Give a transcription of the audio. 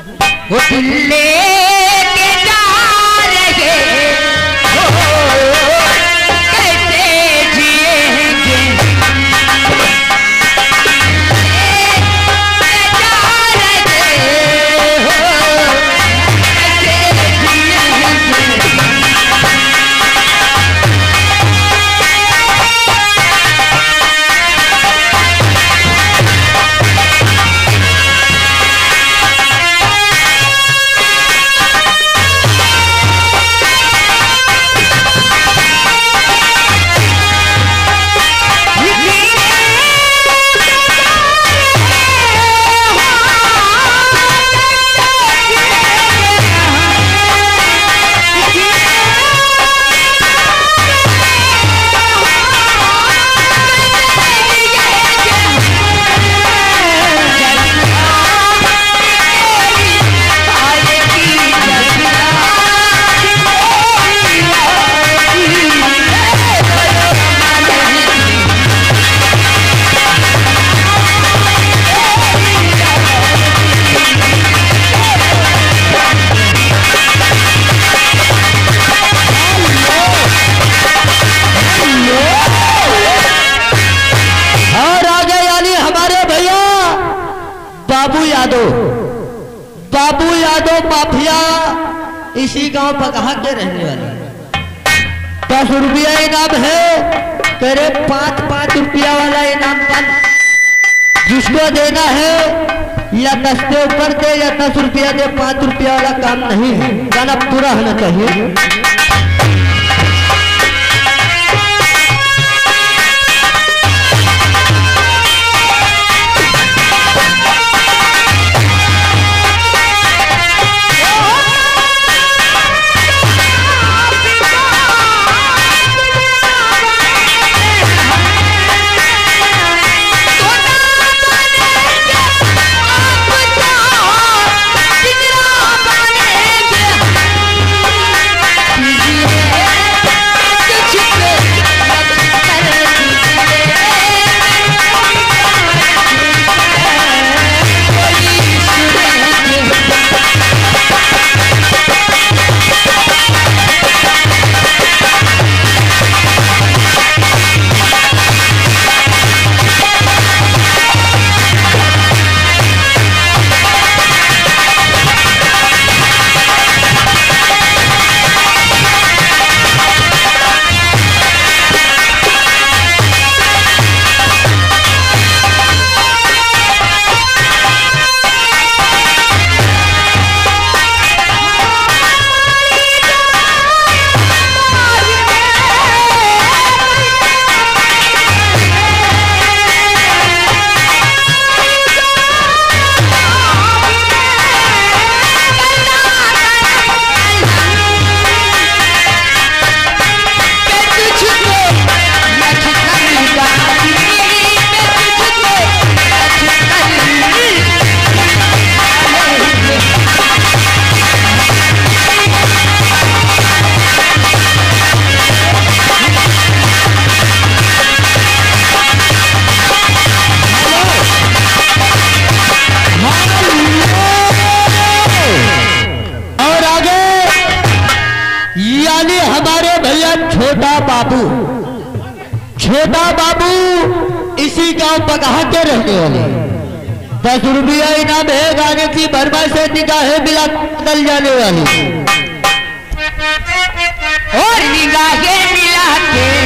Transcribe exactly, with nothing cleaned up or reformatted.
वो दिल लेके जा रहे हो कैसे जिएंगे जा रहे हो कैसे जिएंगे बाबू यादव माफिया इसी गांव पकहा के रहने वाले। दस रुपया इनाम है, तेरे पाँच पाँच रुपया वाला इनाम पर जिसको देना है या दस के ऊपर दे या दस रुपया दे, पाँच रुपया वाला काम नहीं है, गाना पूरा होना चाहिए। छोटा बाबू छोटा बाबू इसी गांव पकहा के रहने वाले। दस रुपया इनाम है, गाने की भरमाई से निगाहें मिला बदल जाने वाली और निगाहें मिला के